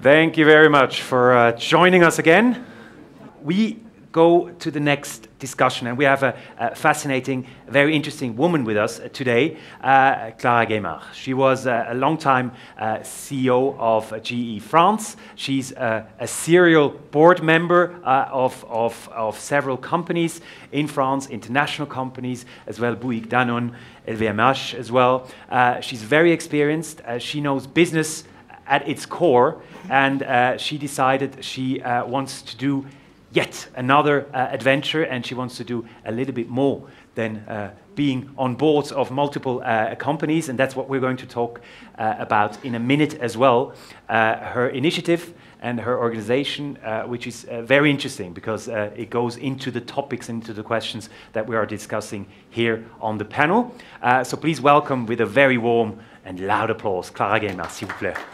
Thank you very much for joining us again. We go to the next discussion, and we have a fascinating, very interesting woman with us today, Clara Gaymard. She was a long-time CEO of GE France. She's a serial board member of several companies in France, international companies, as well, Bouygues, Danone, LVMH as well. She's very experienced. She knows business at its core, and she decided she wants to do yet another adventure, and she wants to do a little bit more than being on boards of multiple companies, and that's what we're going to talk about in a minute as well. Her initiative and her organization, which is very interesting because it goes into the topics, into the questions that we are discussing here on the panel. So please welcome with a very warm and loud applause, Clara Gaymard, s'il vous plaît.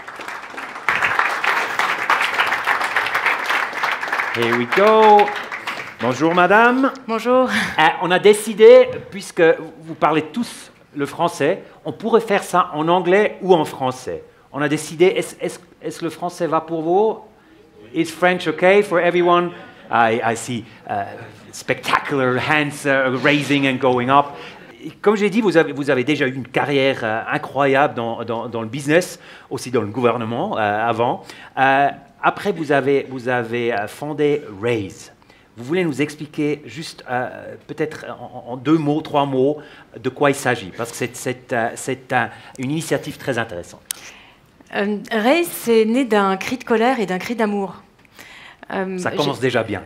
Here we go. Bonjour madame. Bonjour. On a décidé, puisque vous parlez tous le français, on pourrait faire ça en anglais ou en français. On a décidé, est-ce le français va pour vous? Is French okay for everyone? I see spectacular hands raising and going up. Comme j'ai dit, vous avez déjà eu une carrière incroyable dans le business, aussi dans le gouvernement avant. Après, vous avez fondé Raise. Vous voulez nous expliquer juste, peut-être en 2 mots, 3 mots, de quoi il s'agit? Parce que c'est une initiative très intéressante. Raise, c'est né d'un cri de colère et d'un cri d'amour. Ça commence déjà bien.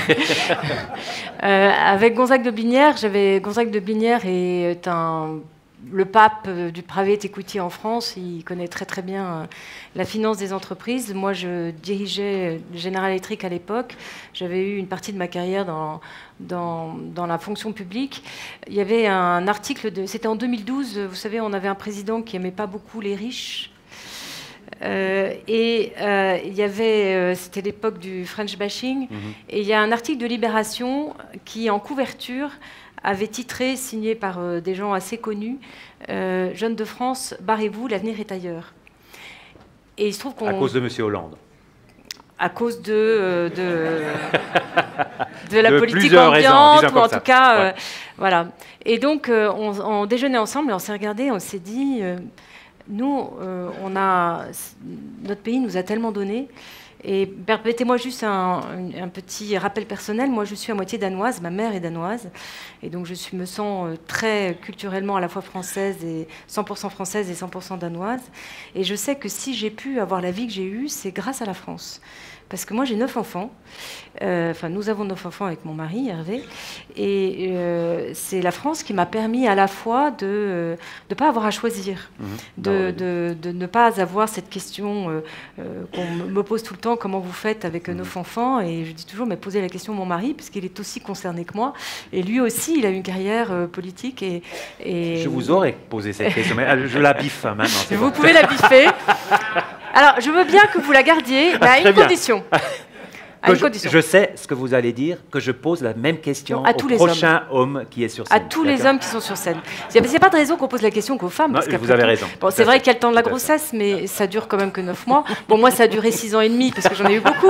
Avec Gonzague de Binière, Gonzague de Binière est le pape du private equity en France. Il connaît très très bien la finance des entreprises. Moi, je dirigeais General Electric à l'époque. J'avais eu une partie de ma carrière dans la fonction publique. Il y avait un article, c'était en 2012, vous savez, on avait un président qui n'aimait pas beaucoup les riches. Il y avait, c'était l'époque du French bashing, et il y a un article de Libération qui, en couverture, avait titré, signé par des gens assez connus, Jeunes de France, barrez-vous, l'avenir est ailleurs. Et il se trouve qu'on... À cause de M. Hollande. À cause de la politique ambiante, ou en tout cas, ouais. Voilà. Et donc, on déjeunait ensemble et on s'est regardé, on s'est dit... Nous, notre pays nous a tellement donné. Et permettez-moi juste un petit rappel personnel. Moi, je suis à moitié danoise. Ma mère est danoise. Et donc, je me sens très culturellement à la fois française et 100% française et 100% danoise. Et je sais que si j'ai pu avoir la vie que j'ai eue, c'est grâce à la France. Parce que moi, j'ai 9 enfants. Enfin, nous avons 9 enfants avec mon mari, Hervé. Et c'est la France qui m'a permis à la fois de ne pas avoir à choisir, de ne pas avoir cette question qu'on me pose tout le temps, comment vous faites avec 9 enfants? Et je dis toujours, mais posez la question à mon mari, parce qu'il est aussi concerné que moi. Et lui aussi, il a une carrière politique. Et je vous aurais posé cette question, mais je la biffe maintenant. Vous pouvez la biffer. Alors, je veux bien que vous la gardiez, mais à une condition. Je sais ce que vous allez dire, que je pose la même question au prochain homme qui est sur scène. À tous les hommes qui sont sur scène. Il n'y a pas de raison qu'on pose la question qu'aux femmes. Parce vous avez raison. Bon, c'est vrai qu'il y a le temps de la grossesse, mais ça dure quand même que 9 mois. Bon, moi, ça a duré 6 ans et demi, parce que j'en ai eu beaucoup.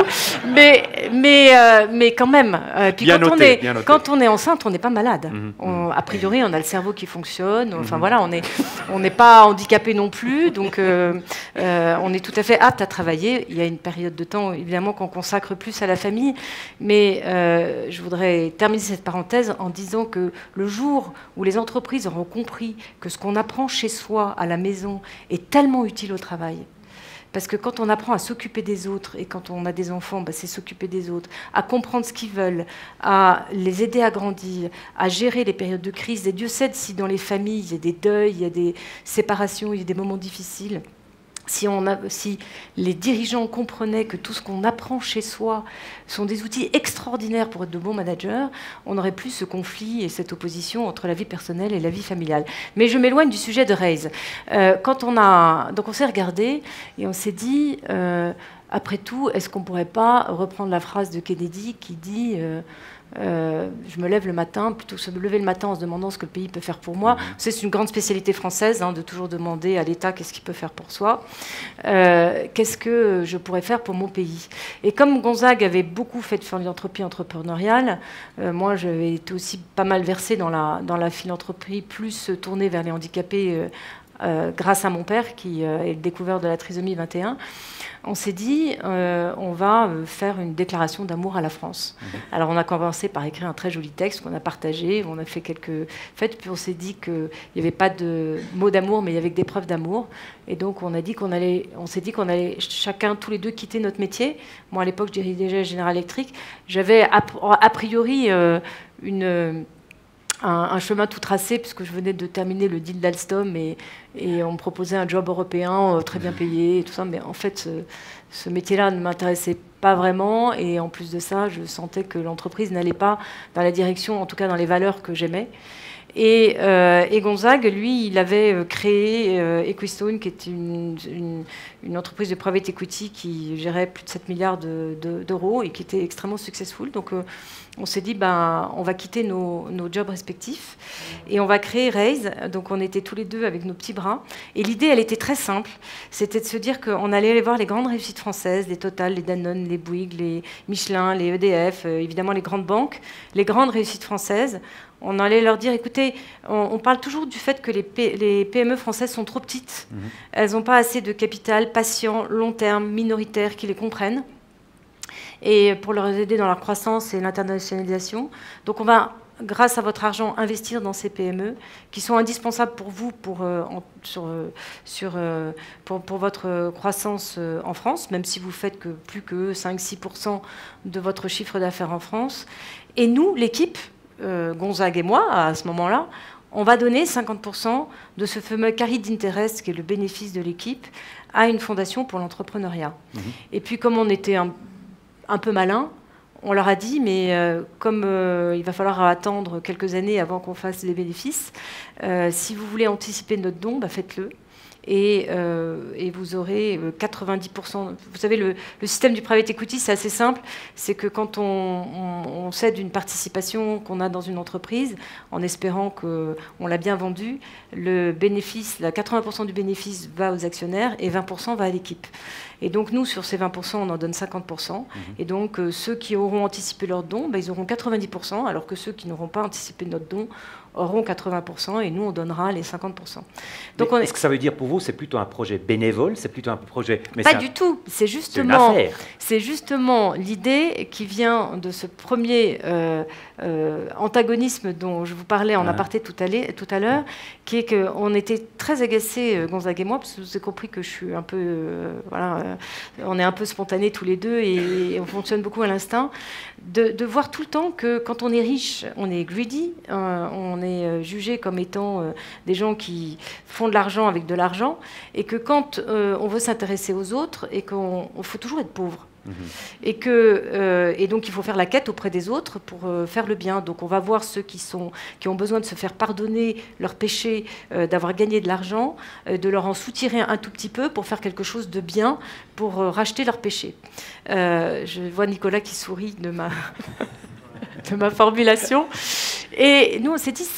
Mais quand même. Puis quand on est enceinte, on n'est pas malade. A priori, on a le cerveau qui fonctionne. Enfin, voilà, on n'est pas handicapé non plus. Donc, on est tout à fait apte à travailler. Il y a une période de temps, évidemment, qu'on consacre plus à la famille, mais je voudrais terminer cette parenthèse en disant que le jour où les entreprises auront compris que ce qu'on apprend chez soi, à la maison, est tellement utile au travail, parce que quand on apprend à s'occuper des autres, et quand on a des enfants, c'est s'occuper des autres, à comprendre ce qu'ils veulent, à les aider à grandir, à gérer les périodes de crise, et Dieu sait si dans les familles, il y a des deuils, il y a des séparations, il y a des moments difficiles. Si les dirigeants comprenaient que tout ce qu'on apprend chez soi sont des outils extraordinaires pour être de bons managers, on n'aurait plus ce conflit et cette opposition entre la vie personnelle et la vie familiale. Mais je m'éloigne du sujet de Raise. Donc on s'est regardé et on s'est dit, après tout, est-ce qu'on ne pourrait pas reprendre la phrase de Kennedy qui dit je me lève le matin, plutôt que se lever le matin en se demandant ce que le pays peut faire pour moi. C'est une grande spécialité française, de toujours demander à l'État qu'est-ce qu'il peut faire pour soi. Qu'est-ce que je pourrais faire pour mon pays? Et comme Gonzague avait beaucoup fait de philanthropie entrepreneuriale, moi j'avais été aussi pas mal versée dans la philanthropie, plus tournée vers les handicapés grâce à mon père qui est le découvreur de la trisomie 21. On s'est dit, on va faire une déclaration d'amour à la France. Alors on a commencé par écrire un très joli texte qu'on a partagé, on a fait quelques fêtes, puis on s'est dit qu'il n'y avait pas de mots d'amour, mais il y avait que des preuves d'amour. Et donc on s'est dit qu'on allait chacun, tous les deux, quitter notre métier. Moi à l'époque je dirigeais General Electric. J'avais a priori un chemin tout tracé, puisque je venais de terminer le deal d'Alstom et on me proposait un job européen très bien payé et tout ça, mais en fait ce métier-là ne m'intéressait pas vraiment, et en plus de ça je sentais que l'entreprise n'allait pas dans la direction, en tout cas dans les valeurs que j'aimais. Et Gonzague, lui, il avait créé Equistone, qui est une entreprise de private equity qui gérait plus de 7 milliards d'euros et qui était extrêmement successful. Donc on s'est dit, on va quitter nos jobs respectifs et on va créer Raise. Donc on était tous les deux avec nos petits bras. Et l'idée, elle était très simple. C'était de se dire qu'on allait aller voir les grandes réussites françaises, les Total, les Danone, les Bouygues, les Michelin, les EDF, évidemment les grandes banques, les grandes réussites françaises. On allait leur dire, écoutez, on parle toujours du fait que les PME françaises sont trop petites. Elles n'ont pas assez de capital patient, long terme, minoritaire, qui les comprennent. Et pour leur aider dans leur croissance et l'internationalisation. Donc on va, grâce à votre argent, investir dans ces PME qui sont indispensables pour vous pour votre croissance en France, même si vous faites que plus que 5-6% de votre chiffre d'affaires en France. Et nous, l'équipe, Gonzague et moi, à ce moment-là, on va donner 50% de ce fameux carry interest, qui est le bénéfice de l'équipe, à une fondation pour l'entrepreneuriat. Et puis, comme on était un peu malin, on leur a dit, mais comme il va falloir attendre quelques années avant qu'on fasse les bénéfices, si vous voulez anticiper notre don, faites-le. Et vous aurez 90%. Vous savez, le système du private equity, c'est assez simple. C'est que quand on cède une participation qu'on a dans une entreprise, en espérant qu'on l'a bien vendue, le bénéfice, 80% du bénéfice va aux actionnaires et 20% va à l'équipe. Et donc nous, sur ces 20%, on en donne 50%. Et donc ceux qui auront anticipé leur don, ils auront 90%, alors que ceux qui n'auront pas anticipé notre don auront 80%, et nous, on donnera les 50%. Donc est-ce que ça veut dire pour vous, c'est plutôt un projet bénévole, c'est plutôt un projet... Pas du tout, c'est justement l'idée qui vient de ce premier antagonisme dont je vous parlais en aparté tout à l'heure, qui est qu'on était très agacés, Gonzague et moi, parce que vous avez compris que je suis un peu... on est un peu spontanés tous les deux, et on fonctionne beaucoup à l'instinct, de voir tout le temps que quand on est riche, on est greedy, on est jugé comme étant des gens qui font de l'argent avec de l'argent, et que quand on veut s'intéresser aux autres, et qu'on faut toujours être pauvre. Et donc il faut faire la quête auprès des autres pour faire le bien. Donc on va voir ceux qui ont besoin de se faire pardonner leurs péchés, d'avoir gagné de l'argent, de leur en soutirer un tout petit peu pour faire quelque chose de bien, pour racheter leurs péchés. Je vois Nicolas qui sourit de ma formulation. Et nous on s'est dit,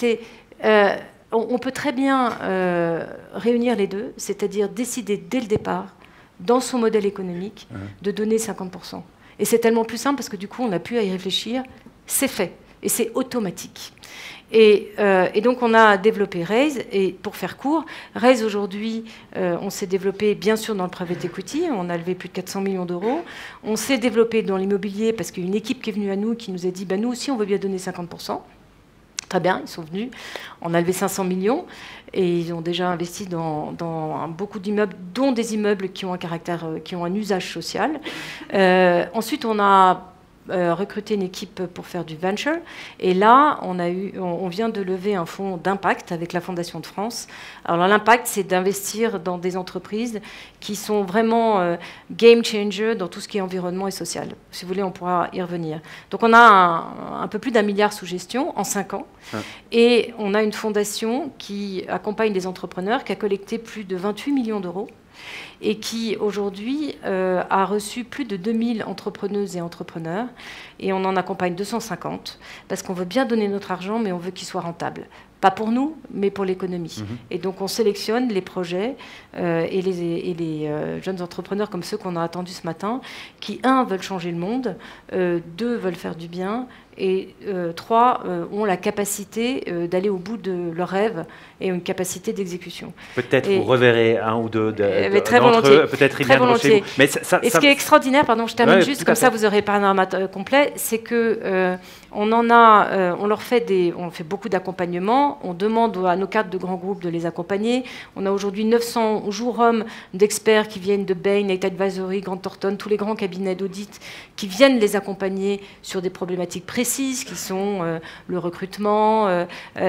on peut très bien réunir les deux, c'est-à-dire décider dès le départ, dans son modèle économique, de donner 50%. Et c'est tellement plus simple parce que du coup, on n'a plus à y réfléchir. C'est fait. Et c'est automatique. Et donc, on a développé Raise. Et pour faire court, Raise, aujourd'hui, on s'est développé, bien sûr, dans le private equity. On a levé plus de 400 millions d'euros. On s'est développé dans l'immobilier parce qu'il y a une équipe qui est venue à nous qui nous a dit, nous aussi, on veut bien donner 50%. Très bien, ils sont venus. On a levé 500 millions et ils ont déjà investi dans beaucoup d'immeubles, dont des immeubles qui ont un usage social. Ensuite, on a recruté une équipe pour faire du venture. Et là, on vient de lever un fonds d'impact avec la Fondation de France. Alors l'impact, c'est d'investir dans des entreprises qui sont vraiment game changer dans tout ce qui est environnement et social. Si vous voulez, on pourra y revenir. Donc on a un peu plus d'1 milliard sous gestion en 5 ans. Et on a une fondation qui accompagne des entrepreneurs, qui a collecté plus de 28 millions d'euros et qui aujourd'hui a reçu plus de 2000 entrepreneuses et entrepreneurs, et on en accompagne 250, parce qu'on veut bien donner notre argent, mais on veut qu'il soit rentable. Pas pour nous, mais pour l'économie. Et donc on sélectionne les projets et les jeunes entrepreneurs comme ceux qu'on a attendus ce matin, qui, un, veulent changer le monde, deux, veulent faire du bien, et trois, ont la capacité d'aller au bout de leurs rêves et une capacité d'exécution. Peut-être vous reverrez un ou deux d'entre eux, peut-être ils viendront chez vous. Mais ce qui est extraordinaire, pardon, je termine juste, comme ça vous aurez pas un panorama complet, c'est que on fait beaucoup d'accompagnement, on demande à nos cadres de grands groupes de les accompagner. On a aujourd'hui 900 jours-hommes d'experts qui viennent de Bain, Knight Advisory, Grant Thornton, tous les grands cabinets d'audit qui viennent les accompagner sur des problématiques précises qui sont le recrutement,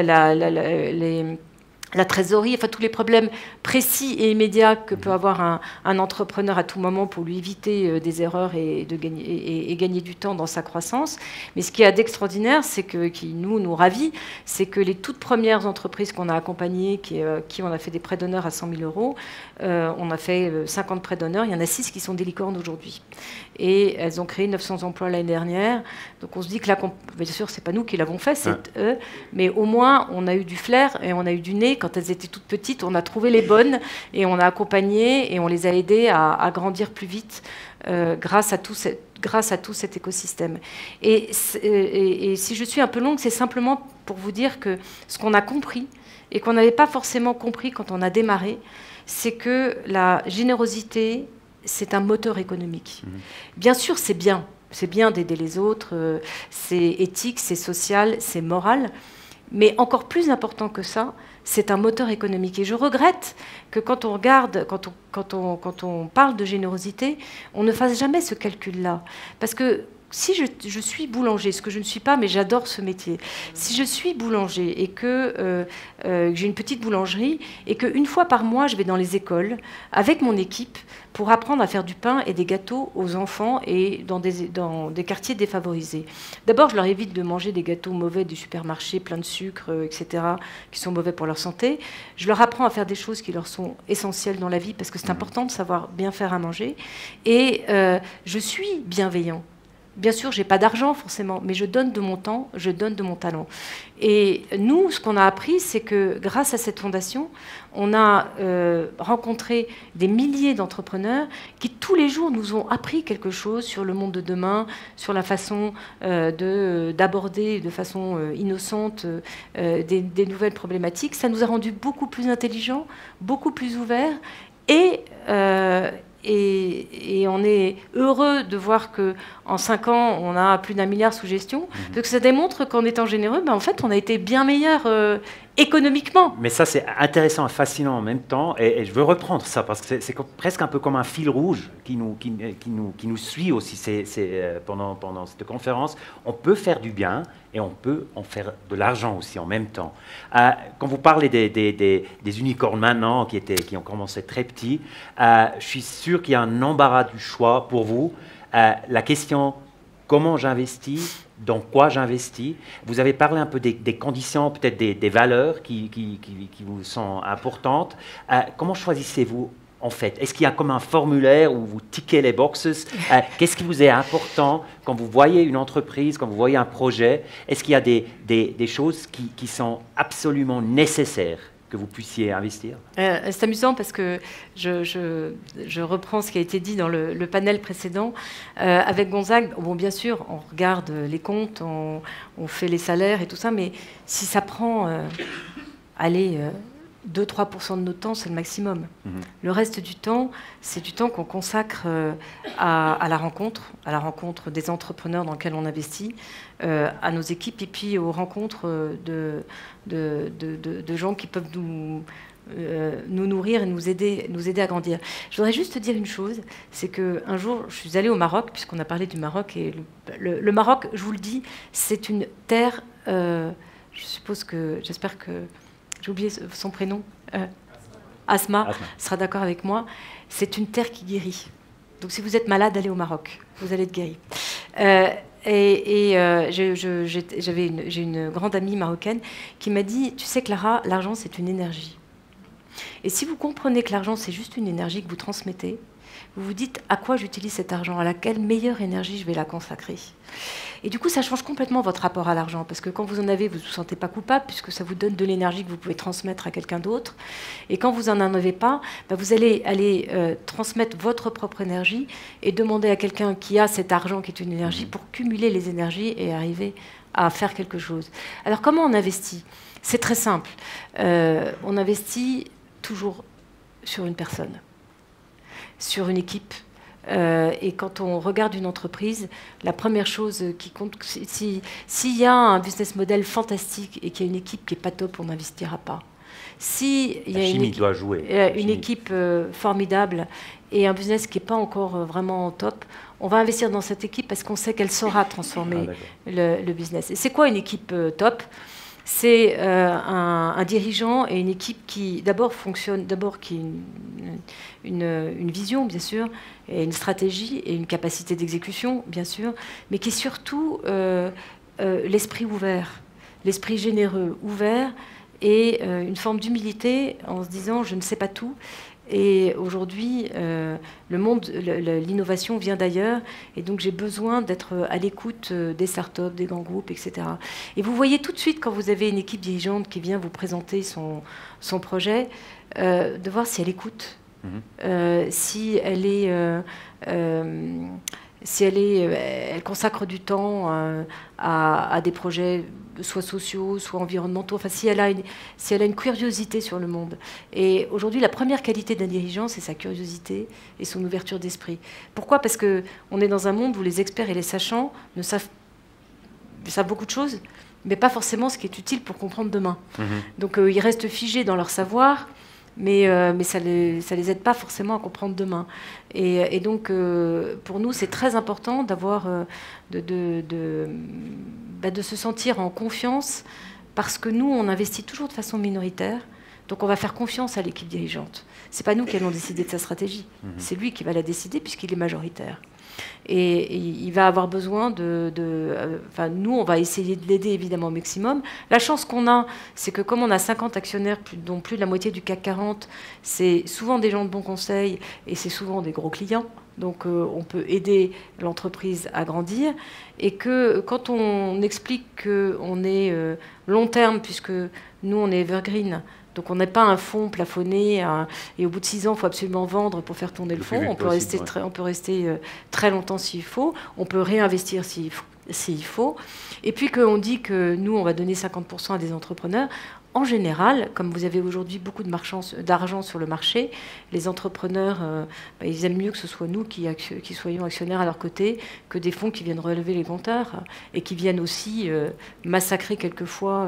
la trésorerie, enfin tous les problèmes précis et immédiats que peut avoir un entrepreneur à tout moment pour lui éviter des erreurs et gagner du temps dans sa croissance. Mais ce qui est d'extraordinaire, c'est qui nous ravit, c'est que les toutes premières entreprises qu'on a accompagnées, qui on a fait des prêts d'honneur à 100 000 euros, on a fait 50 prêts d'honneur, il y en a 6 qui sont des licornes aujourd'hui. Et elles ont créé 900 emplois l'année dernière. Donc on se dit que là, bien sûr, c'est pas nous qui l'avons fait, c'est eux, mais au moins on a eu du flair et on a eu du nez. Quand elles étaient toutes petites, on a trouvé les bonnes et on a accompagné et on les a aidées à grandir plus vite grâce à tout cet écosystème. Et si je suis un peu longue, c'est simplement pour vous dire que ce qu'on a compris et qu'on n'avait pas forcément compris quand on a démarré, c'est que la générosité, c'est un moteur économique. Bien sûr, c'est bien d'aider les autres, c'est éthique, c'est social, c'est moral, mais encore plus important que ça, c'est un moteur économique. Et je regrette que quand on parle de générosité, on ne fasse jamais ce calcul-là. Parce que si je suis boulanger, ce que je ne suis pas, mais j'adore ce métier, si je suis boulanger et que j'ai une petite boulangerie et qu'une fois par mois, je vais dans les écoles avec mon équipe pour apprendre à faire du pain et des gâteaux aux enfants et dans des quartiers défavorisés. D'abord, je leur évite de manger des gâteaux mauvais du supermarché, plein de sucre, etc., qui sont mauvais pour leur santé. Je leur apprends à faire des choses qui leur sont essentielles dans la vie, parce que c'est important de savoir bien faire à manger. Et je suis bienveillant. Bien sûr, je n'ai pas d'argent forcément, mais je donne de mon temps, je donne de mon talent. Et nous, ce qu'on a appris, c'est que grâce à cette fondation, on a rencontré des milliers d'entrepreneurs qui tous les jours nous ont appris quelque chose sur le monde de demain, sur la façon d'aborder de façon innocente des nouvelles problématiques. Ça nous a rendus beaucoup plus intelligents, beaucoup plus ouverts et on est heureux de voir qu'en 5 ans, on a plus d'1 milliard sous gestion. Donc ça démontre qu'en étant généreux, en fait, on a été bien meilleur économiquement. Mais ça, c'est intéressant et fascinant en même temps. Et je veux reprendre ça, parce que c'est presque un peu comme un fil rouge qui nous suit aussi pendant cette conférence. On peut faire du bien et on peut en faire de l'argent aussi en même temps. Quand vous parlez des unicornes maintenant, qui ont commencé très petits, je suis sûr qu'il y a un embarras du choix pour vous. La question, comment j'investis, dans quoi j'investis. Vous avez parlé un peu des conditions, peut-être des valeurs qui vous sont importantes. Comment choisissez-vous en fait? Est-ce qu'il y a comme un formulaire où vous tiquez les boxes? Qu'est-ce qui vous est important quand vous voyez une entreprise, quand vous voyez un projet? Est-ce qu'il y a des choses qui sont absolument nécessaires que vous puissiez investir? C'est amusant parce que je reprends ce qui a été dit dans le panel précédent. Avec Gonzague, bon, bien sûr, on regarde les comptes, on fait les salaires et tout ça, mais si ça prend 2-3% de notre temps, c'est le maximum. Le reste du temps, c'est du temps qu'on consacre à la rencontre des entrepreneurs dans lesquels on investit, à nos équipes et puis aux rencontres de gens qui peuvent nous nourrir et nous aider à grandir. Je voudrais juste te dire une chose, c'est qu'un jour, je suis allée au Maroc, puisqu'on a parlé du Maroc, et le Maroc, je vous le dis, c'est une terre, j'espère que j'ai oublié son prénom, Asma sera d'accord avec moi, c'est une terre qui guérit. Donc si vous êtes malade, allez au Maroc, vous allez être guéri. J'ai une grande amie marocaine qui m'a dit, tu sais Clara, l'argent c'est une énergie. Et si vous comprenez que l'argent, c'est juste une énergie que vous transmettez, vous vous dites à quoi j'utilise cet argent, à laquelle meilleure énergie je vais la consacrer. Et du coup, ça change complètement votre rapport à l'argent, parce que quand vous en avez, vous ne vous sentez pas coupable, puisque ça vous donne de l'énergie que vous pouvez transmettre à quelqu'un d'autre. Et quand vous n'en avez pas, vous allez aller transmettre votre propre énergie et demander à quelqu'un qui a cet argent, qui est une énergie, pour cumuler les énergies et arriver à faire quelque chose. Alors, comment on investit ? C'est très simple. On investit toujours sur une personne, sur une équipe. Et quand on regarde une entreprise, la première chose qui compte, s'il y a un business model fantastique et qu'il y a une équipe qui n'est pas top, on n'investira pas. Si il y a une équipe formidable et un business qui n'est pas encore vraiment top, on va investir dans cette équipe parce qu'on sait qu'elle saura transformer le business. Et c'est quoi une équipe top ? C'est un dirigeant et une équipe qui d'abord fonctionne, qui a une vision bien sûr, et une stratégie et une capacité d'exécution bien sûr, mais qui est surtout l'esprit ouvert, l'esprit généreux, ouvert, et une forme d'humilité en se disant je ne sais pas tout. Et aujourd'hui, le monde, l'innovation vient d'ailleurs, et donc j'ai besoin d'être à l'écoute des startups, des grands groupes, etc. Et vous voyez tout de suite, quand vous avez une équipe dirigeante qui vient vous présenter son projet, de voir si elle écoute, si elle consacre du temps à des projets soit sociaux, soit environnementaux, enfin si elle a une curiosité sur le monde. Et aujourd'hui, la première qualité d'un dirigeant, c'est sa curiosité et son ouverture d'esprit. Pourquoi ? Parce qu'on est dans un monde où les experts et les sachants savent beaucoup de choses, mais pas forcément ce qui est utile pour comprendre demain. Donc ils restent figés dans leur savoir, mais ça les aide pas forcément à comprendre demain. Et donc, pour nous, c'est très important d'avoir, de se sentir en confiance, parce que nous, on investit toujours de façon minoritaire, donc on va faire confiance à l'équipe dirigeante. C'est pas nous qui allons décider de sa stratégie, c'est lui qui va la décider puisqu'il est majoritaire. Et il va avoir besoin nous, on va essayer de l'aider évidemment au maximum. La chance qu'on a, c'est que comme on a 50 actionnaires, dont plus de la moitié du CAC 40, c'est souvent des gens de bon conseil et c'est souvent des gros clients. Donc on peut aider l'entreprise à grandir. Et que quand on explique qu'on est long terme, puisque nous, on est evergreen, donc on n'est pas un fonds plafonné et au bout de 6 ans, il faut absolument vendre pour faire tourner le fonds. On peut rester très longtemps s'il faut. On peut réinvestir s'il faut. Et puis qu'on dit que nous, on va donner 50% à des entrepreneurs. En général, comme vous avez aujourd'hui beaucoup d'argent sur le marché, les entrepreneurs, ils aiment mieux que ce soit nous qui soyons actionnaires à leur côté que des fonds qui viennent relever les compteurs et qui viennent aussi massacrer quelquefois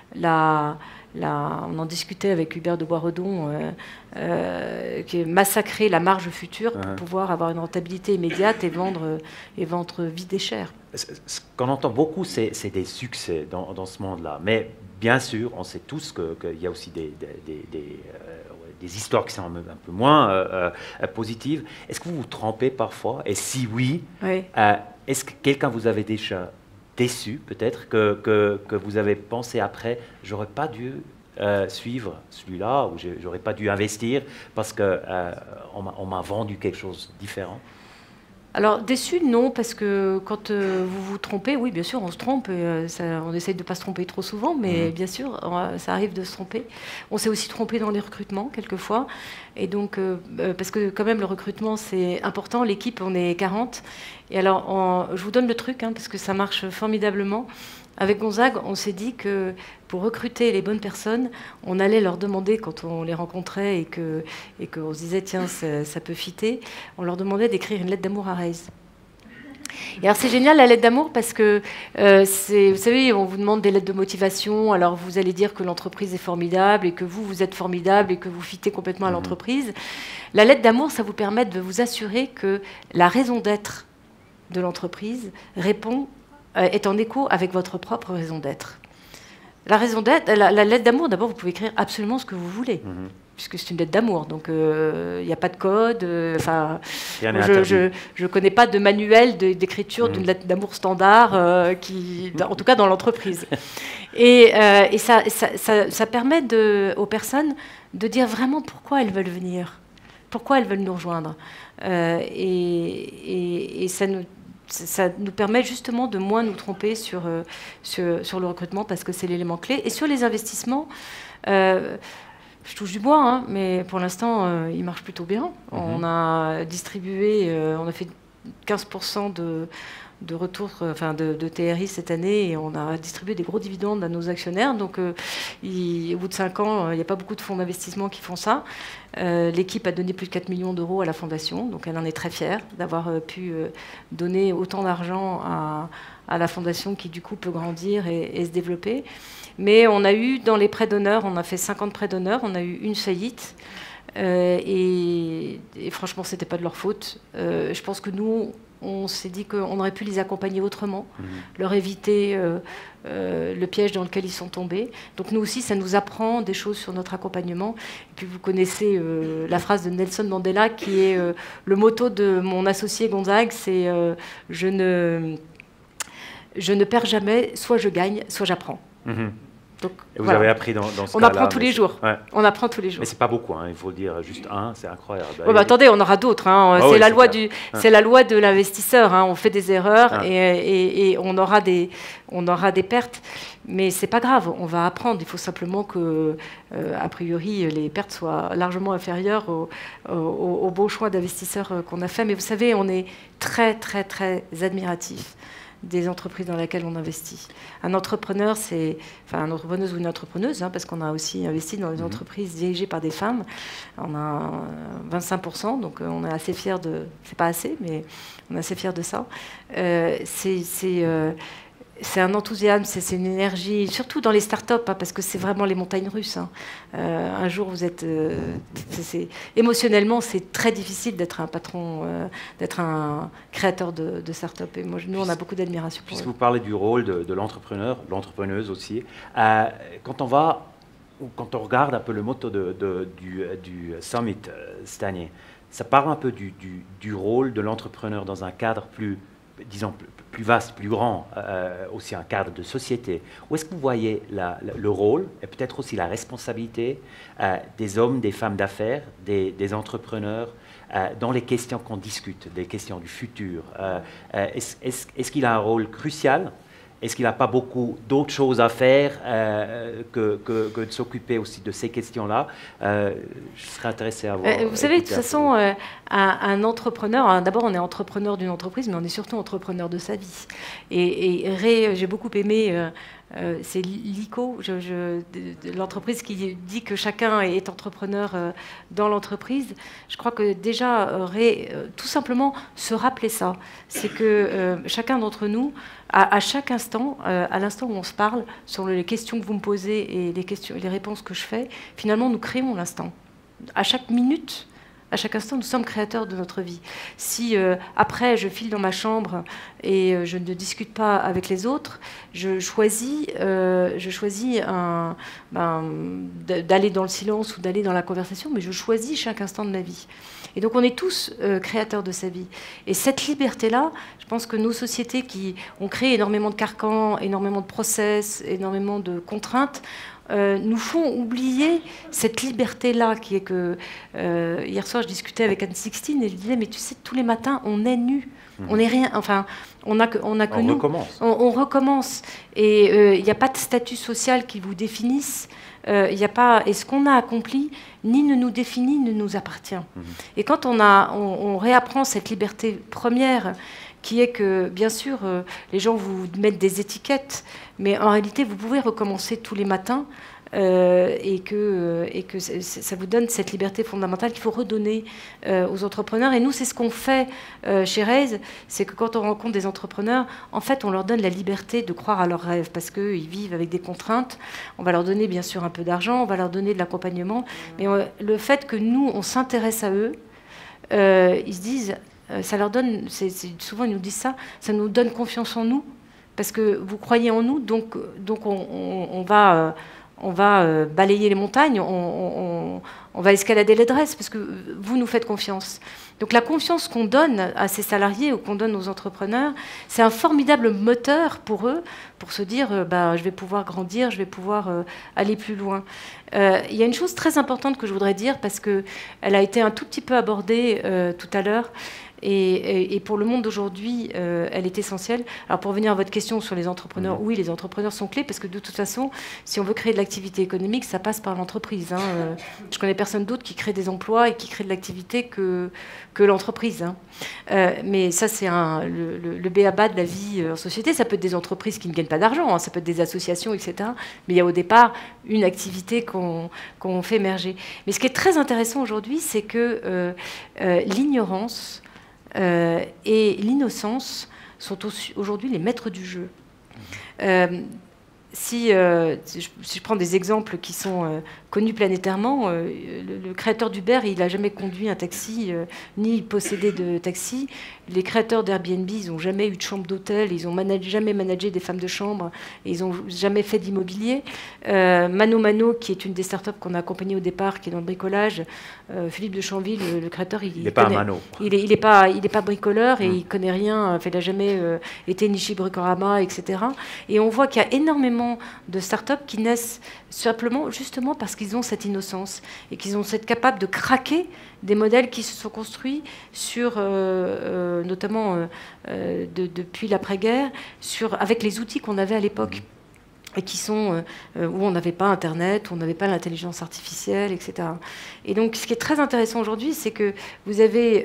on en discutait avec Hubert de Boisredon, qui est massacrer la marge future pour pouvoir avoir une rentabilité immédiate et vendre vite et cher. Ce qu'on entend beaucoup, c'est des succès dans ce monde-là. Mais bien sûr, on sait tous qu'il y a aussi des histoires qui sont un peu moins positives. Est-ce que vous vous trompez parfois? Et si oui, est-ce que quelqu'un vous avait déjà déçu, peut-être, que vous avez pensé après, j'aurais pas dû suivre celui-là, ou j'aurais pas dû investir parce qu'on m'a vendu quelque chose de différent? Alors, déçu, non, parce que quand vous vous trompez, oui, bien sûr, on se trompe, on essaye de ne pas se tromper trop souvent, mais bien sûr, ça arrive de se tromper. On s'est aussi trompé dans les recrutements, quelquefois, et donc, parce que quand même, le recrutement, c'est important, l'équipe, on est 40, et alors, je vous donne le truc, parce que ça marche formidablement. Avec Gonzague, on s'est dit que pour recruter les bonnes personnes, on allait leur demander, quand on les rencontrait et qu'on se disait, tiens, ça peut fitter, on leur demandait d'écrire une lettre d'amour à Raise. Et alors c'est génial la lettre d'amour parce que, vous savez, on vous demande des lettres de motivation, alors vous allez dire que l'entreprise est formidable et que vous êtes formidable et que vous fitez complètement à l'entreprise. La lettre d'amour, ça vous permet de vous assurer que la raison d'être de l'entreprise est en écho avec votre propre raison d'être. La raison d'être, la lettre d'amour, d'abord, vous pouvez écrire absolument ce que vous voulez, puisque c'est une lettre d'amour. Donc, il n'y a pas de code. Enfin, je ne connais pas de manuel d'écriture d'une lettre d'amour standard, en tout cas dans l'entreprise. Et ça permet aux personnes de dire vraiment pourquoi elles veulent venir, pourquoi elles veulent nous rejoindre. Et ça nous permet justement de moins nous tromper sur le recrutement, parce que c'est l'élément clé. Et sur les investissements, je touche du bois, hein, mais pour l'instant, il marche plutôt bien. On a distribué, on a fait 15% de retour, enfin de TRI cette année, et on a distribué des gros dividendes à nos actionnaires. Donc, au bout de 5 ans, il n'y a pas beaucoup de fonds d'investissement qui font ça. L'équipe a donné plus de 4 millions d'euros à la fondation, donc elle en est très fière d'avoir pu donner autant d'argent à la fondation, qui du coup peut grandir et se développer. Mais on a eu, dans les prêts d'honneur, on a fait 50 prêts d'honneur, on a eu une faillite. Et franchement, c'était pas de leur faute. Je pense que nous, on s'est dit qu'on aurait pu les accompagner autrement, leur éviter le piège dans lequel ils sont tombés. Donc nous aussi, ça nous apprend des choses sur notre accompagnement. Et puis vous connaissez la phrase de Nelson Mandela, qui est le motto de mon associé Gonzague, c'est je ne perds jamais, soit je gagne, soit j'apprends. Donc, et vous avez appris dans ce cas-là. On apprend tous les jours. Ouais. On apprend tous les jours. Mais c'est pas beaucoup, hein, il faut le dire, juste un, c'est incroyable. Ouais, bah, attendez, on aura d'autres. Hein. C'est la loi de l'investisseur. Hein. On fait des erreurs et on aura des pertes, mais c'est pas grave. On va apprendre. Il faut simplement que, a priori, les pertes soient largement inférieures au beau choix d'investisseur qu'on a fait. Mais vous savez, on est très, très, très admiratif des entreprises dans lesquelles on investit. Un entrepreneur, un entrepreneuse ou une entrepreneuse, hein, parce qu'on a aussi investi dans des entreprises dirigées par des femmes. On a 25%, donc on est assez fiers de... C'est pas assez, mais on est assez fiers de ça. C'est un enthousiasme, c'est une énergie, surtout dans les startups, hein, parce que c'est vraiment les montagnes russes. Hein. Un jour, vous êtes... émotionnellement, c'est très difficile d'être un patron, d'être un créateur de start-up. Et nous, on a beaucoup d'admiration pour eux. Puisque vous parlez du rôle de l'entrepreneur, l'entrepreneuse aussi, quand on regarde un peu le motto du Summit cette année, ça parle un peu du rôle de l'entrepreneur dans un cadre plus vaste, plus grand, aussi un cadre de société. Où est-ce que vous voyez le rôle et peut-être aussi la responsabilité des hommes, des femmes d'affaires, des entrepreneurs dans les questions qu'on discute, des questions du futur? Est-ce qu'il a un rôle crucial? Est-ce qu'il n'a pas beaucoup d'autres choses à faire que de s'occuper aussi de ces questions-là? Je serais intéressé à voir. Vous savez, de toute façon, un entrepreneur, d'abord on est entrepreneur d'une entreprise, mais on est surtout entrepreneur de sa vie. Et Ray, j'ai beaucoup aimé, c'est l'ICO, l'entreprise qui dit que chacun est entrepreneur dans l'entreprise. Je crois que déjà, Ray, tout simplement se rappeler ça, c'est que chacun d'entre nous, à chaque instant, à l'instant où on se parle, sur les questions que vous me posez et les réponses que je fais, finalement, nous créons l'instant. À chaque minute, à chaque instant, nous sommes créateurs de notre vie. Si après, je file dans ma chambre et je ne discute pas avec les autres, je choisis d'aller dans le silence ou d'aller dans la conversation, mais je choisis chaque instant de ma vie. Et donc, on est tous créateurs de sa vie. Et cette liberté-là, je pense que nos sociétés qui ont créé énormément de carcans, énormément de process, énormément de contraintes, nous font oublier cette liberté-là qui est que... hier soir, je discutais avec Anne Sixtine et je disais, mais tu sais, tous les matins, on est nus. On n'est rien... Enfin, on n'a que nous. On recommence. Et il n'y a pas de statut social qui vous définisse. Il n'y a pas... Et ce qu'on a accompli, ni ne nous définit, ni ne nous appartient. Et quand on réapprend cette liberté première, qui est que, bien sûr, les gens vous mettent des étiquettes, mais en réalité, vous pouvez recommencer tous les matins et que ça vous donne cette liberté fondamentale qu'il faut redonner aux entrepreneurs. Et nous, c'est ce qu'on fait chez Raise, c'est que quand on rencontre des entrepreneurs, en fait, on leur donne la liberté de croire à leurs rêves, parce qu'ils vivent avec des contraintes. On va leur donner, bien sûr, un peu d'argent, on va leur donner de l'accompagnement, mais le fait que nous, on s'intéresse à eux, ils se disent... ça leur donne, souvent ils nous disent ça nous donne confiance en nous, parce que vous croyez en nous, donc on va balayer les montagnes, on va escalader l'Everest, parce que vous nous faites confiance. Donc la confiance qu'on donne à ces salariés ou qu'on donne aux entrepreneurs, c'est un formidable moteur pour eux, pour se dire je vais pouvoir grandir, je vais pouvoir aller plus loin. Il y a une chose très importante que je voudrais dire, parce qu'elle a été un tout petit peu abordée tout à l'heure, et pour le monde d'aujourd'hui, elle est essentielle. Alors pour revenir à votre question sur les entrepreneurs, oui, les entrepreneurs sont clés, parce que de toute façon, si on veut créer de l'activité économique, ça passe par l'entreprise. Je connais personne d'autre qui crée des emplois et qui crée de l'activité que l'entreprise. Mais ça, c'est le b.a.-ba de la vie en société. Ça peut être des entreprises qui ne gagnent pas d'argent, ça peut être des associations, etc. Mais il y a au départ une activité qu'on fait émerger. Mais ce qui est très intéressant aujourd'hui, c'est que l'ignorance et l'innocence sont aujourd'hui les maîtres du jeu. Si je prends des exemples qui sont connus planétairement, le créateur d'Uber, il n'a jamais conduit un taxi, ni possédé de taxi. Les créateurs d'Airbnb, ils n'ont jamais eu de chambre d'hôtel, ils n'ont jamais managé des femmes de chambre, et ils n'ont jamais fait d'immobilier. Mano Mano, qui est une des startups qu'on a accompagnées au départ, qui est dans le bricolage, Philippe de Chanville, le créateur, il n'est pas un Mano. Il n'est pas bricoleur, et il ne connaît rien, il n'a jamais été ni chez Bricorama, etc. Et on voit qu'il y a énormément de startups qui naissent simplement, justement parce qu'ils ont cette innocence et qu'ils ont cette capable de craquer des modèles qui se sont construits sur, notamment depuis l'après-guerre, avec les outils qu'on avait à l'époque. Et qui sont où on n'avait pas Internet, où on n'avait pas l'intelligence artificielle, etc. Et donc, ce qui est très intéressant aujourd'hui, c'est que vous avez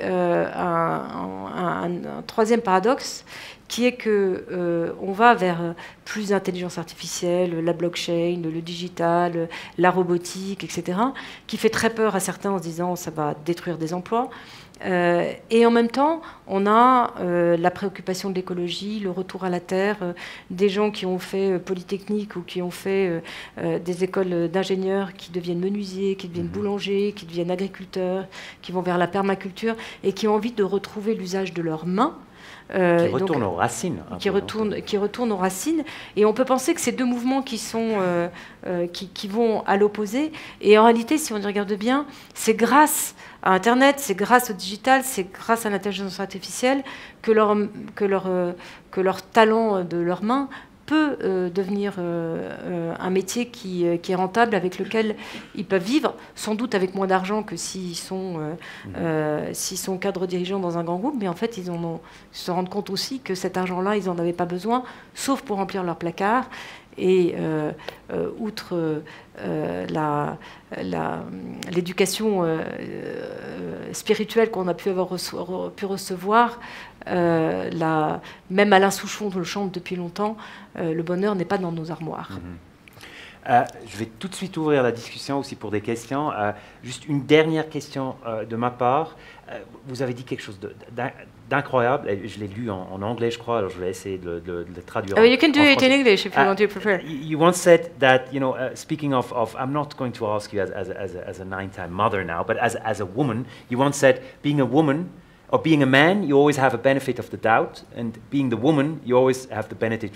un troisième paradoxe, qui est qu'on va vers plus d'intelligence artificielle, la blockchain, le digital, la robotique, etc., qui fait très peur à certains en se disant ça va détruire des emplois. Et en même temps, on a la préoccupation de l'écologie, le retour à la terre, des gens qui ont fait Polytechnique ou qui ont fait des écoles d'ingénieurs qui deviennent menuisiers, qui deviennent boulangers, qui deviennent agriculteurs, qui vont vers la permaculture et qui ont envie de retrouver l'usage de leurs mains. Qui retournent aux racines. Qui retournent aux racines. Et on peut penser que ces deux mouvements qui vont à l'opposé. Et en réalité, si on y regarde bien, c'est grâce à Internet, c'est grâce au digital, c'est grâce à l'intelligence artificielle que leur talent de leurs mains peut devenir un métier qui est rentable, avec lequel ils peuvent vivre, sans doute avec moins d'argent que s'ils sont cadres dirigeants dans un grand groupe, mais en fait, ils se rendent compte aussi que cet argent-là, ils n'en avaient pas besoin, sauf pour remplir leur placard. Et outre l'éducation spirituelle qu'on a pu recevoir, même Alain Souchon le chante depuis longtemps, le bonheur n'est pas dans nos armoires. Je vais tout de suite ouvrir la discussion aussi pour des questions. Juste une dernière question de ma part. Vous avez dit quelque chose d'incroyable. Je l'ai lu en anglais, je crois, alors je vais essayer de le traduire. You can do it in English if you want to prefer. You once said that, speaking of, I'm not going to ask you as a 9-time mother now, but as a woman, you once said, being a woman, or being a man, you always have a benefit of the doubt, and being the woman, you always have the benefit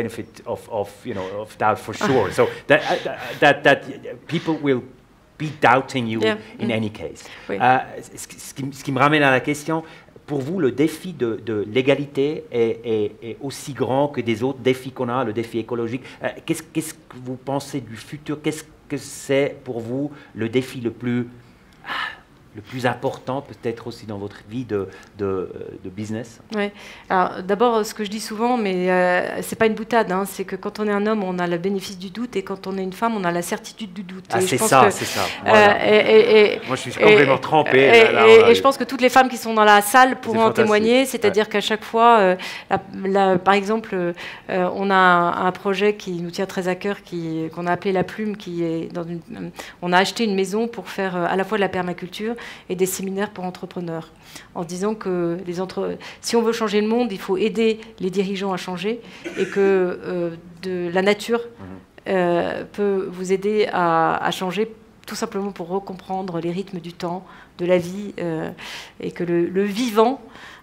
of doubt for sure. So that people will be doubting you in any case. Oui. Ce qui me ramène à la question, pour vous, le défi de l'égalité est aussi grand que des autres défis qu'on a, le défi écologique. Qu'est-ce que vous pensez du futur? Qu'est-ce que c'est pour vous le défi le plus important, peut-être aussi dans votre vie de business? Oui. Alors, d'abord, ce que je dis souvent, mais c'est pas une boutade, c'est que quand on est un homme, on a le bénéfice du doute, et quand on est une femme, on a la certitude du doute. Ah, c'est ça. Voilà. Moi, je suis complètement trempée. Et je pense que toutes les femmes qui sont dans la salle pourront en témoigner, c'est-à-dire qu'à chaque fois, par exemple, on a un projet qui nous tient très à cœur, qu'on a appelé La Plume, on a acheté une maison pour faire à la fois de la permaculture et des séminaires pour entrepreneurs, en disant que si on veut changer le monde, il faut aider les dirigeants à changer, et que la nature peut vous aider à changer tout simplement pour recomprendre les rythmes du temps, de la vie, et que le vivant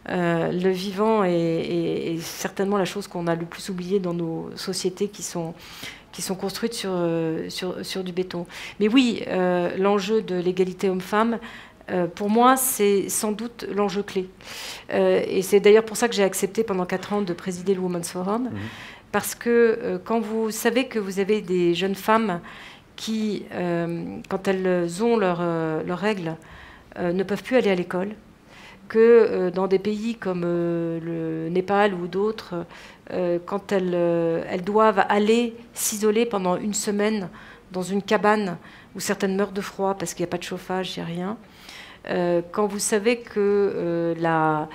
est certainement la chose qu'on a le plus oubliée dans nos sociétés qui sont construites sur du béton. Mais oui, l'enjeu de l'égalité homme-femme, pour moi, c'est sans doute l'enjeu clé. Et c'est d'ailleurs pour ça que j'ai accepté pendant 4 ans de présider le Women's Forum, parce que quand vous savez que vous avez des jeunes femmes qui, quand elles ont leurs règles, ne peuvent plus aller à l'école, que dans des pays comme le Népal ou d'autres, quand elles doivent aller s'isoler pendant 1 semaine dans une cabane où certaines meurent de froid parce qu'il n'y a pas de chauffage, il n'y a rien, quand vous savez que la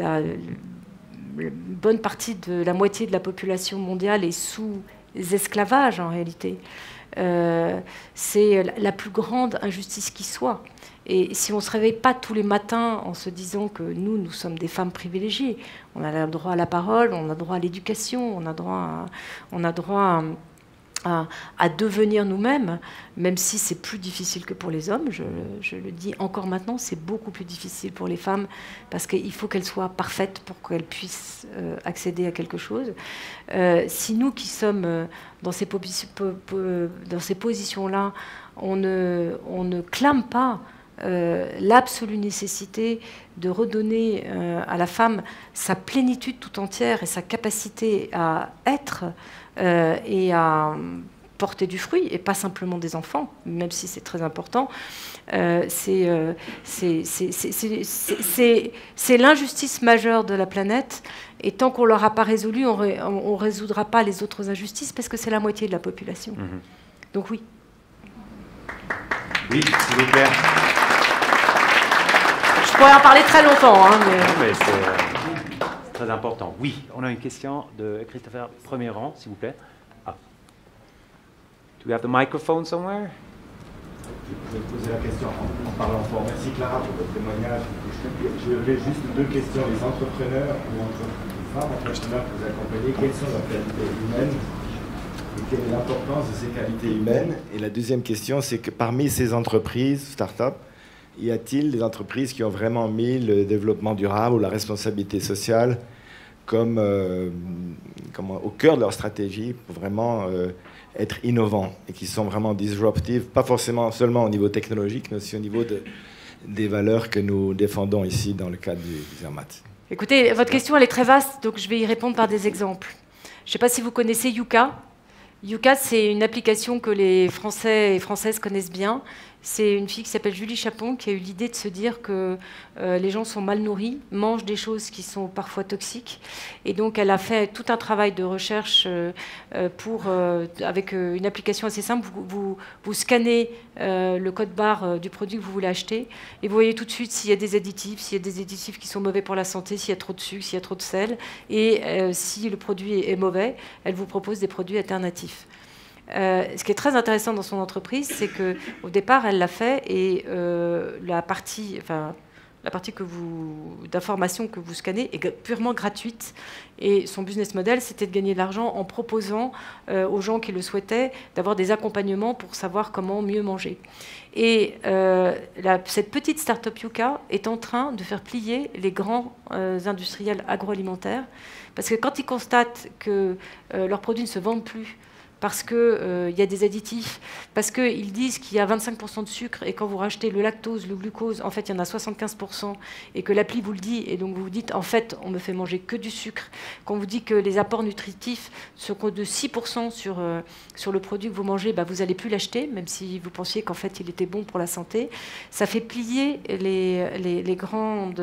bonne partie de la moitié de la population mondiale est sous esclavage en réalité, c'est la plus grande injustice qui soit. Et si on ne se réveille pas tous les matins en se disant que nous sommes des femmes privilégiées, on a le droit à la parole, on a droit à l'éducation, on a droit à devenir nous-mêmes, même si c'est plus difficile que pour les hommes, je le dis encore maintenant, c'est beaucoup plus difficile pour les femmes parce qu'il faut qu'elles soient parfaites pour qu'elles puissent accéder à quelque chose. Si nous qui sommes dans ces positions-là, on ne clame pas l'absolue nécessité de redonner à la femme sa plénitude tout entière et sa capacité à être et à porter du fruit, et pas simplement des enfants, même si c'est très important. C'est l'injustice majeure de la planète, et tant qu'on ne l'aura pas résolue, on ne résoudra pas les autres injustices, parce que c'est la moitié de la population. Donc oui. Oui, s'il vous plaît. Je pourrais en parler très longtemps. Mais c'est très important. Oui, on a une question de Christopher, premier rang, s'il vous plaît. Ah. Do we have the microphone somewhere? Je vais poser la question en parlant fort. Merci Clara pour votre témoignage. J'ai juste 2 questions. Les entrepreneurs ou femmes entrepreneurs que vous accompagnez, quelles sont leurs qualités humaines et quelle est l'importance de ces qualités humaines? Et la deuxième question, c'est que parmi ces entreprises, start-up, y a-t-il des entreprises qui ont vraiment mis le développement durable ou la responsabilité sociale comme au cœur de leur stratégie pour vraiment être innovants et qui sont vraiment disruptives, pas forcément seulement au niveau technologique, mais aussi au niveau des valeurs que nous défendons ici dans le cadre du Zermatt. Écoutez, votre question elle est très vaste, donc je vais y répondre par des exemples. Je ne sais pas si vous connaissez Yuka. Yuka, c'est une application que les Français et Françaises connaissent bien. C'est une fille qui s'appelle Julie Chapon qui a eu l'idée de se dire que les gens sont mal nourris, mangent des choses qui sont parfois toxiques. Et donc, elle a fait tout un travail de recherche avec une application assez simple. Vous scannez le code barre du produit que vous voulez acheter et vous voyez tout de suite s'il y a des additifs qui sont mauvais pour la santé, s'il y a trop de sucre, s'il y a trop de sel. Et si le produit est mauvais, elle vous propose des produits alternatifs. Ce qui est très intéressant dans son entreprise, c'est qu'au départ, elle l'a fait et la partie d'information que vous scannez est purement gratuite. Et son business model, c'était de gagner de l'argent en proposant aux gens qui le souhaitaient d'avoir des accompagnements pour savoir comment mieux manger. Et cette petite start-up Yuka est en train de faire plier les grands industriels agroalimentaires parce que quand ils constatent que leurs produits ne se vendent plus, parce qu'il y a des additifs, parce qu'ils disent qu'il y a 25% de sucre, et quand vous rachetez le lactose, le glucose, en fait, il y en a 75%, et que l'appli vous le dit, et donc vous vous dites, en fait, on me fait manger que du sucre. Quand on vous dit que les apports nutritifs sont de 6% sur le produit que vous mangez, bah, vous n'allez plus l'acheter, même si vous pensiez qu'en fait, il était bon pour la santé. Ça fait plier les grandes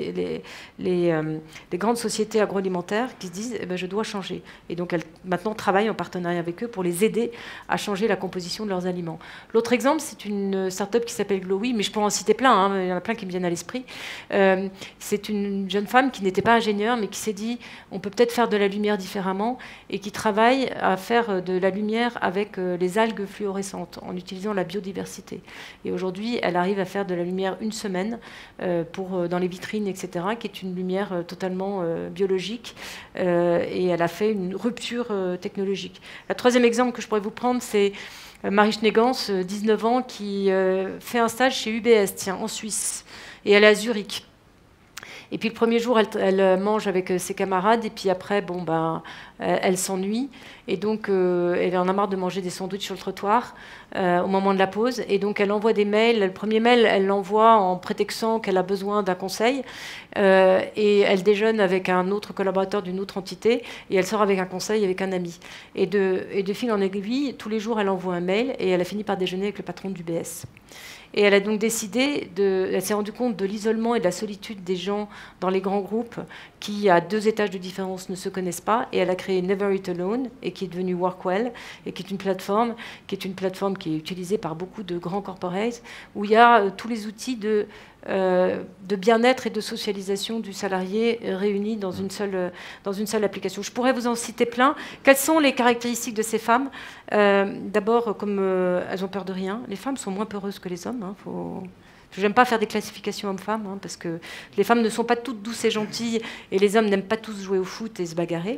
sociétés agroalimentaires qui se disent, eh ben, je dois changer. Et donc, elles maintenant travaillent en partenariat avec eux pour les aider à changer la composition de leurs aliments. L'autre exemple, c'est une start-up qui s'appelle Glowy, mais je pourrais en citer plein, hein, il y en a plein qui me viennent à l'esprit. C'est une jeune femme qui n'était pas ingénieure, mais qui s'est dit, on peut peut-être faire de la lumière différemment, et qui travaille à faire de la lumière avec les algues fluorescentes, en utilisant la biodiversité. Et aujourd'hui, elle arrive à faire de la lumière 1 semaine dans les vitrines, etc., qui est une lumière totalement biologique, et elle a fait une rupture technologique. Le troisième exemple que je pourrais vous prendre, c'est Marie Schnegans, 19 ans, qui fait un stage chez UBS, tiens, en Suisse, et elle est à Zurich. Et puis le premier jour, elle mange avec ses camarades, et puis après, bon, ben, elle s'ennuie, et donc elle en a marre de manger des sandwichs sur le trottoir au moment de la pause, et donc elle envoie des mails. Le premier mail, elle l'envoie en prétextant qu'elle a besoin d'un conseil, et elle déjeune avec un autre collaborateur d'une autre entité, et elle sort avec un conseil avec un ami. Et de fil en aiguille, tous les jours, elle envoie un mail, et elle a fini par déjeuner avec le patron d'UBS. Et elle a donc décidé, elle s'est rendue compte de l'isolement et de la solitude des gens dans les grands groupes qui, à 2 étages de différence, ne se connaissent pas. Et elle a créé Never Eat Alone, et qui est devenue Workwell, et qui est une plateforme qui est utilisée par beaucoup de grands corporates, où il y a tous les outils de bien-être et de socialisation du salarié réunis dans une seule application. Je pourrais vous en citer plein. Quelles sont les caractéristiques de ces femmes? D'abord, comme elles ont peur de rien, les femmes sont moins peureuses que les hommes. Je n'aime pas faire des classifications hommes-femmes, parce que les femmes ne sont pas toutes douces et gentilles, et les hommes n'aiment pas tous jouer au foot et se bagarrer.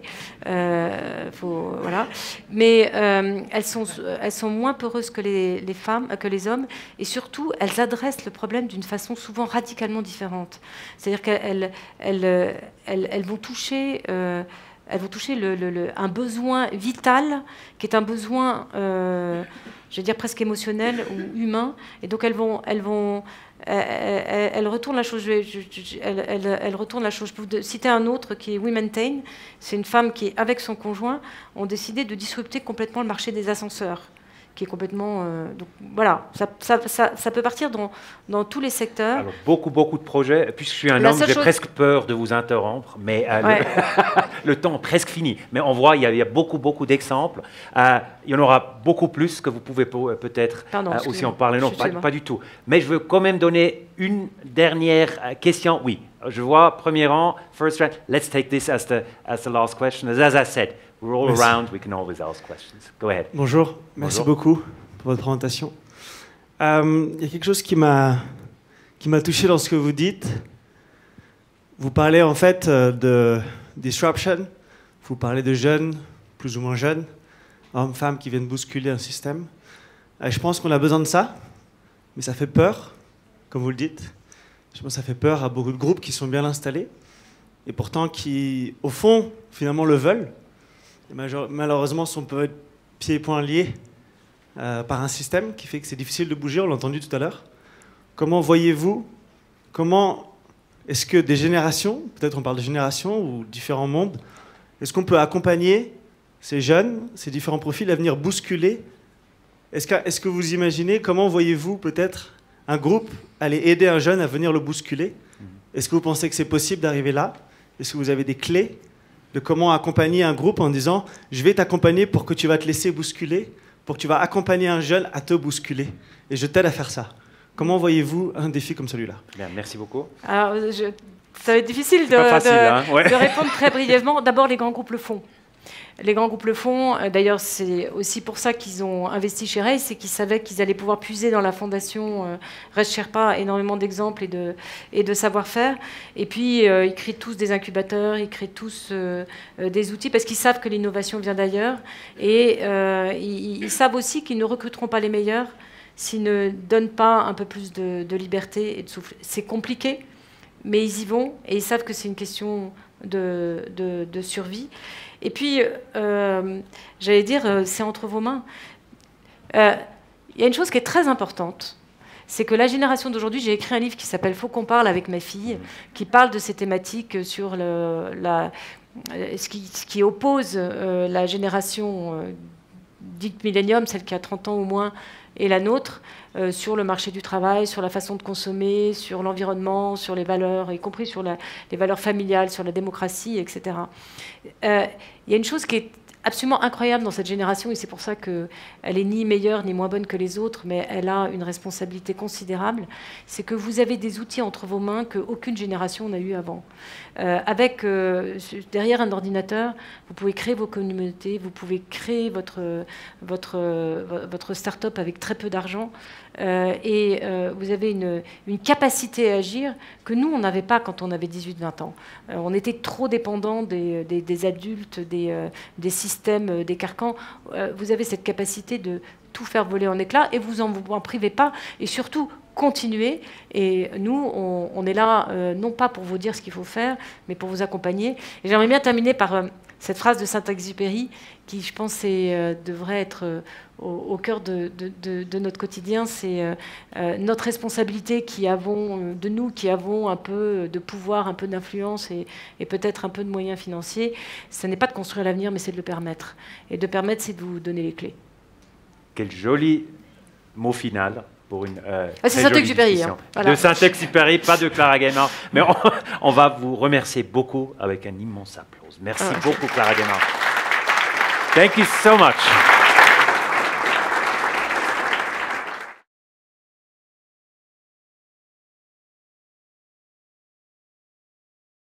Voilà. Mais elles sont moins peureuses que les femmes, que les hommes, et surtout, elles adressent le problème d'une façon souvent radicalement différente. C'est-à-dire qu'elles vont toucher... elles vont toucher un besoin vital, qui est un besoin, je vais dire presque émotionnel ou humain. Et donc elles retournent la chose. Elles retournent la chose. Je peux vous citer un autre qui est Womentain. C'est une femme qui, avec son conjoint, ont décidé de disrupter complètement le marché des ascenseurs, qui est complètement... donc voilà, ça peut partir dans tous les secteurs. Alors, beaucoup de projets. Puisque je suis un homme, j'ai presque peur de vous interrompre, mais le temps est presque fini. Mais on voit, il y a beaucoup d'exemples. Il y en aura beaucoup plus que vous pouvez peut-être aussi en parler. Non, pas du tout. Mais je veux quand même donner une dernière question. Oui, je vois, premier rang, first round. Let's take this as the last question. As I said, we're all around, we can always ask questions. Go ahead. Bonjour, merci beaucoup pour votre présentation. Il y a quelque chose qui m'a touché dans ce que vous dites. Vous parlez en fait de disruption, vous parlez de jeunes, plus ou moins jeunes, hommes, femmes qui viennent bousculer un système. Je pense qu'on a besoin de ça, mais ça fait peur, comme vous le dites. Je pense que ça fait peur à beaucoup de groupes qui sont bien installés, et pourtant qui, au fond, finalement le veulent. Et malheureusement, sont peut-être pieds et poings liés par un système qui fait que c'est difficile de bouger, on l'a entendu tout à l'heure. Comment voyez-vous, est-ce que des générations, peut-être on parle de générations ou différents mondes, est-ce qu'on peut accompagner ces jeunes, ces différents profils à venir bousculer? Est-ce que vous imaginez, comment voyez-vous peut-être un groupe aller aider un jeune à venir le bousculer? Est-ce que vous pensez que c'est possible d'arriver là? Est-ce que vous avez des clés de comment accompagner un groupe en disant « je vais t'accompagner pour que tu vas te laisser bousculer, pour que tu vas accompagner un jeune à te bousculer, et je t'aide à faire ça ». Comment voyez-vous un défi comme celui-là? Bien, merci beaucoup. Alors, ça va être difficile de répondre très brièvement. D'abord, les grands groupes le font. Les grands groupes le font. D'ailleurs, c'est aussi pour ça qu'ils ont investi chez Race, c'est qu'ils savaient qu'ils allaient pouvoir puiser dans la fondation Race Sherpa énormément d'exemples et de savoir-faire. Et puis, ils créent tous des incubateurs, ils créent tous des outils parce qu'ils savent que l'innovation vient d'ailleurs. Et ils savent aussi qu'ils ne recruteront pas les meilleurs s'ils ne donnent pas un peu plus de liberté et de souffle. C'est compliqué, mais ils y vont et ils savent que c'est une question de survie. Et puis, j'allais dire, c'est entre vos mains. Il y a une chose qui est très importante, c'est que la génération d'aujourd'hui, j'ai écrit un livre qui s'appelle « Faut qu'on parle » avec ma fille, qui parle de ces thématiques sur ce qui oppose la génération dite millénium, celle qui a 30 ans ou moins, et la nôtre, sur le marché du travail, sur la façon de consommer, sur l'environnement, sur les valeurs, y compris sur les valeurs familiales, sur la démocratie, etc. Il y a une chose qui est absolument incroyable dans cette génération, et c'est pour ça qu'elle est ni meilleure ni moins bonne que les autres, mais elle a une responsabilité considérable, c'est que vous avez des outils entre vos mains qu'aucune génération n'a eu avant. Derrière un ordinateur, vous pouvez créer vos communautés, vous pouvez créer votre start-up avec très peu d'argent, et vous avez une capacité à agir que nous, on n'avait pas quand on avait 18-20 ans. On était trop dépendants des adultes, des systèmes, des carcans. Vous avez cette capacité de tout faire voler en éclats et vous en privez pas. Et surtout, continuez. Et nous, on est là, non pas pour vous dire ce qu'il faut faire, mais pour vous accompagner. Et j'aimerais bien terminer par cette phrase de Saint-Exupéry qui, je pense, devrait être au cœur de notre quotidien. C'est notre responsabilité de nous qui avons un peu de pouvoir, un peu d'influence et peut-être un peu de moyens financiers. Ce n'est pas de construire l'avenir, mais c'est de le permettre. Et de permettre, c'est de vous donner les clés. Quel joli mot final. Pour une c'est Saint-Exupéry. Voilà. De Saint-Exupéry, pas de Clara Gaymard. Mais on va vous remercier beaucoup avec un immense applause. Merci beaucoup, Clara Gaymard. Thank you so much.